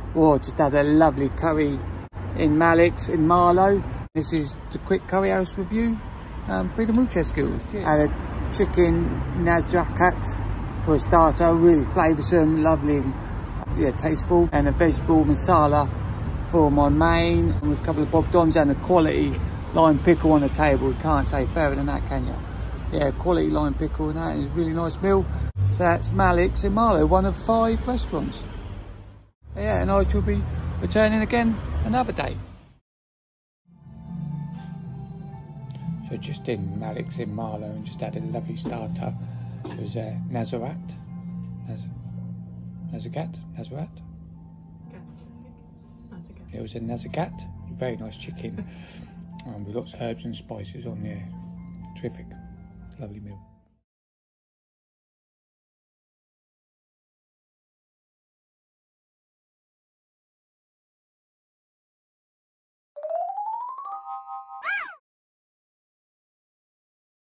Oh, just had a lovely curry in Maliks in Marlow. This is the quick curry house review. Freedom wheelchair skills. Cheers. Had a chicken nazakat for a starter, really flavoursome, lovely, yeah, tasteful, and a vegetable masala for my main, and with a couple of Popadoms and a quality lime pickle on the table. You can't say fairer than that, can you? Yeah, quality lime pickle, and that is a really nice meal. So that's Maliks in Marlow, one of 5 restaurants. Yeah, and I shall be returning again another day. So just in Maliks in Marlow, and just had a lovely starter. It was Nazarat. It was a nazakat, very nice chicken, with lots of herbs and spices on there. Terrific, lovely meal.